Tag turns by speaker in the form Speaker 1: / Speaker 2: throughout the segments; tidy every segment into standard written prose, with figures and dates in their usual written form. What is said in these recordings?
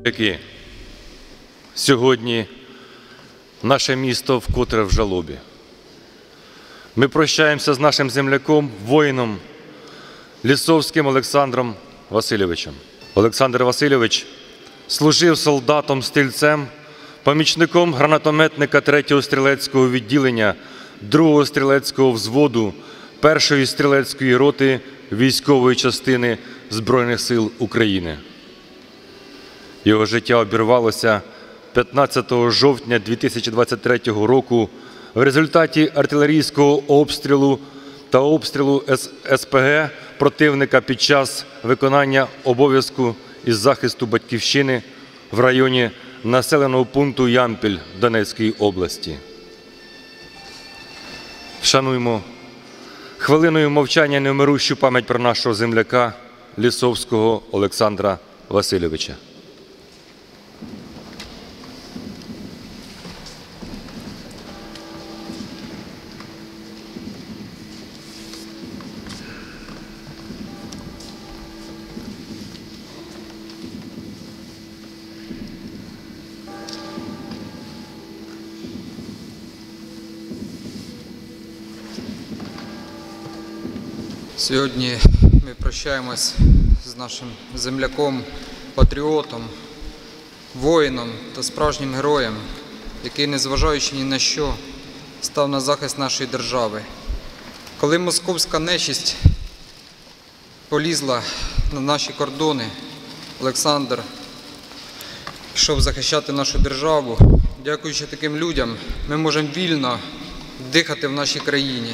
Speaker 1: Сьогодні наше місто вкотре в жалобі. Ми прощаємося з нашим земляком, воїном Лісовським Олександром Васильовичем. Олександр Васильович служив солдатом-стрільцем, помічником гранатометника 3-го стрілецького відділення 2-го стрілецького взводу 1-ї стрілецької роти військової частини Збройних сил України. Його життя обірвалося 15 жовтня 2023 року в результаті артилерійського обстрілу та обстрілу СПГ противника під час виконання обов'язку із захисту Батьківщини в районі населеного пункту Ямпіль Донецької області. Вшануймо хвилиною мовчання невмирущу пам'ять про нашого земляка Лісовського Олександра Васильовича.
Speaker 2: Сьогодні ми прощаємось з нашим земляком, патріотом, воїном та справжнім героєм, який, незважаючи ні на що, став на захист нашої держави. Коли московська нечисть полізла на наші кордони, Олександр пішов захищати нашу державу. Дякуючи таким людям, ми можемо вільно дихати в нашій країні.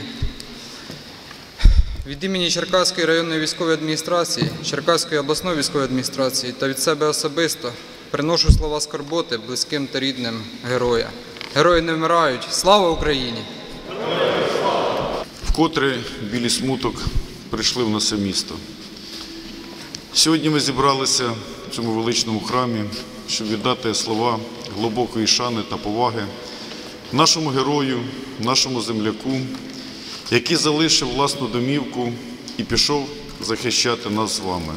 Speaker 2: Від імені Черкаської районної військової адміністрації, Черкаської обласної військової адміністрації та від себе особисто приношу слова скорботи близьким та рідним героя. Герої не вмирають. Слава Україні!
Speaker 3: Вкотре білі смуток прийшли в наше місто. Сьогодні ми зібралися в цьому величному храмі, щоб віддати слова глибокої шани та поваги нашому герою, нашому земляку, який залишив власну домівку і пішов захищати нас з вами.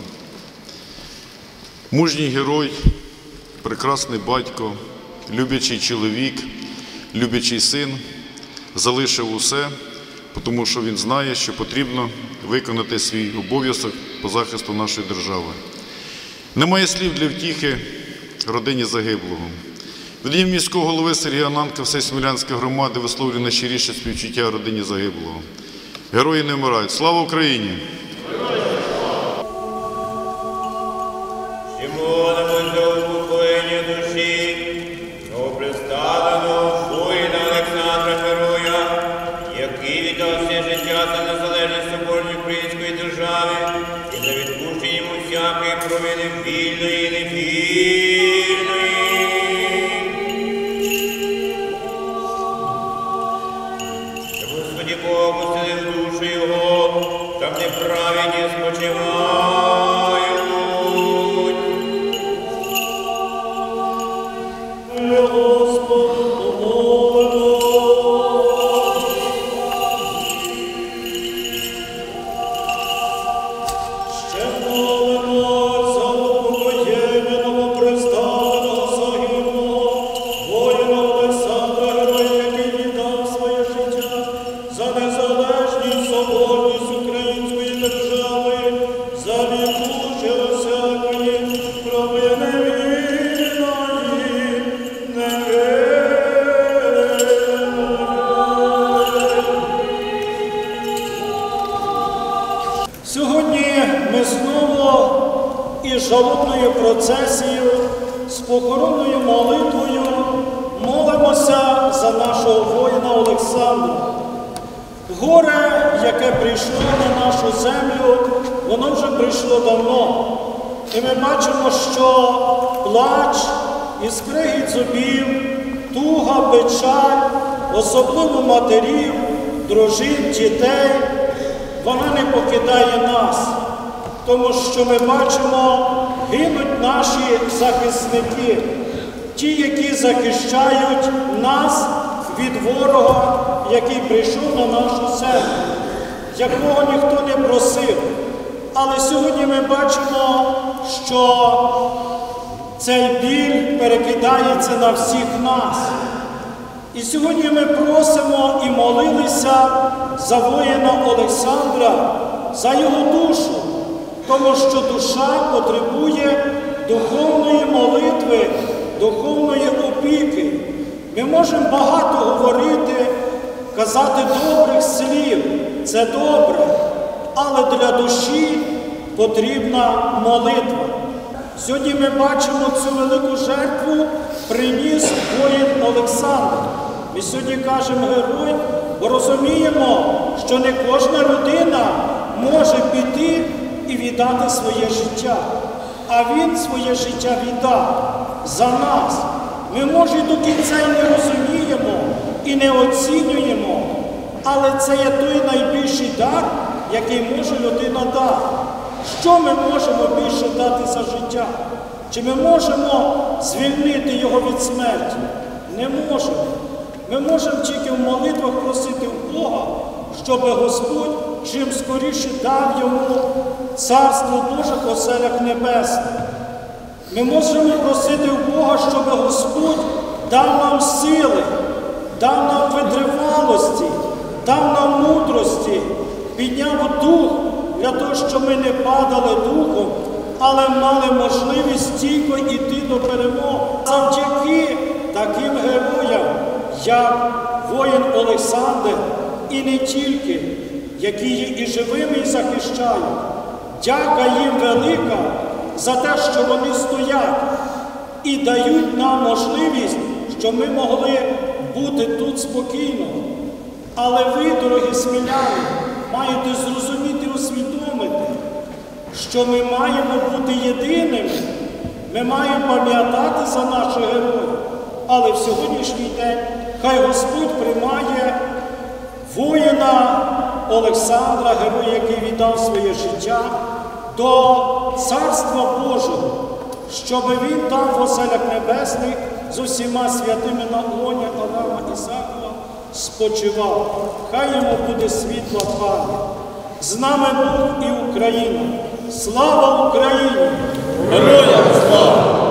Speaker 3: Мужній герой, прекрасний батько, люблячий чоловік, люблячий син залишив усе, тому що він знає, що потрібно виконати свій обов'язок по захисту нашої держави. Немає слів для втіхи родині загиблого. Від імені міського голови Сергія Ананка всієї Смілянської громади висловлюю найщиріше співчуття родині загиблого. Герої не вмирають. Слава Україні!
Speaker 4: І молимось за успокоєння душі, новоприставленого воїна Олександра Героя, який віддав все життя за незалежність соборної української держави і за відпущення йому всякої провини вільної і невільної. Господи Богу, сили в душу його, там неправедні спочивають.
Speaker 5: Сьогодні ми знову із жалобною процесією, з похоронною молитвою молимося за нашого воїна Олександра. Горе, яке прийшло на нашу землю, воно вже прийшло давно. І ми бачимо, що плач і скригіт зубів, туга, печаль, особливо матерів, дружин, дітей, вона не покидає нас, тому що ми бачимо, гинуть наші захисники, ті, які захищають нас від ворога, який прийшов на нашу землю, якого ніхто не просив. Але сьогодні ми бачимо, що цей біль перекидається на всіх нас. І сьогодні ми просимо і молилися за воїна Олександра, за його душу, тому що душа потребує духовної молитви, духовної опіки. Ми можемо багато говорити, казати добрих слів, це добре, але для душі потрібна молитва. Сьогодні ми бачимо цю велику жертву приніс воїн Олександр. Ми сьогодні кажемо герой, бо розуміємо, що не кожна людина може піти і віддати своє життя. А він своє життя віддав за нас. Ми, може, до кінця й не розуміємо і не оцінюємо, але це є той найбільший дар, який може людина дати. Що ми можемо більше дати за життя? Чи ми можемо звільнити його від смерті? Не можемо. Ми можемо тільки в молитвах просити в Бога, щоб Господь чим скоріше дав йому Царство Боже в оселях небесних. Ми можемо просити в Бога, щоб Господь дав нам сили, дав нам витривалості, дав нам мудрості, підняв дух для того, щоб ми не падали духом, але мали можливість стійко йти до перемоги. Завдяки таким героям, як воїн Олександр, і не тільки, які є і живими, і захищають. Дяка їм велика за те, що вони стоять і дають нам можливість, щоб ми могли бути тут спокійно. Але ви, дорогі сміляни, маєте зрозуміти і усвідомити, що ми маємо бути єдиними, ми маємо пам'ятати за наших героїв. Але в сьогоднішній день хай Господь приймає воїна Олександра, героя, який віддав своє життя, до Царства Божого, щоб він там в оселях небесних з усіма святими на лоні Авраама Ісакова спочивав. Хай йому буде світла пам'ять. З нами Бог і Україна. Слава Україні!
Speaker 6: Героям слава!